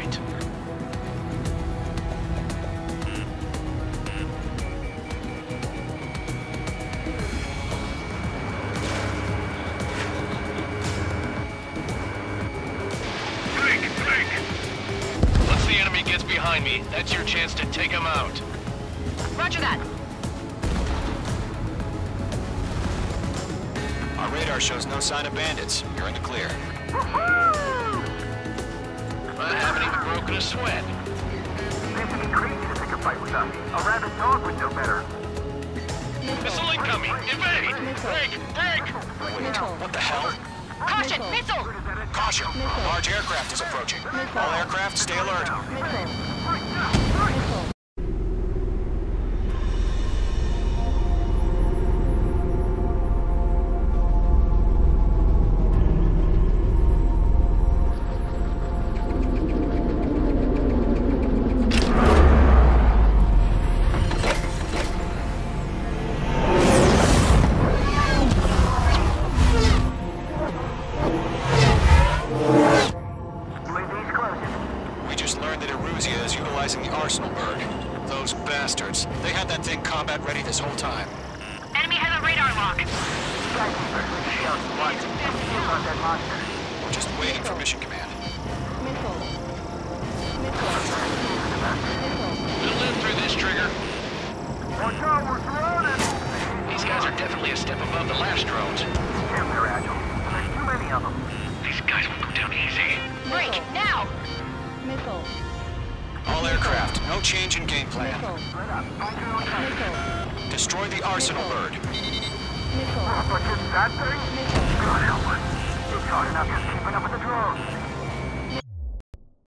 sight. Once the enemy gets behind me, that's your chance to take him out. Roger that. Our radar shows no sign of bandits. You're in the clear. I haven't even broken a sweat. Seems to be crazy to pick a fight with us. A rabid dog would know better. Missile incoming! Evade! Break! Break! What the hell? Caution! Missile! Caution! Large aircraft is approaching. All aircraft, stay alert. We just learned that Eruzia is utilizing the Arsenal bird. Those bastards. They had that thing combat ready this whole time. Enemy has a radar lock. We're just waiting for mission command. We'll live through this, Trigger. Watch out, we're surrounded! These guys are definitely a step above the last drones. Damn, they're agile. There's too many of them. These guys will go down easy. Break! Now! Missile. All aircraft, no change in game plan. Missile. Destroy the Arsenal bird. Missile. But just that thing? God help us. It's hard enough just keeping up with the drones.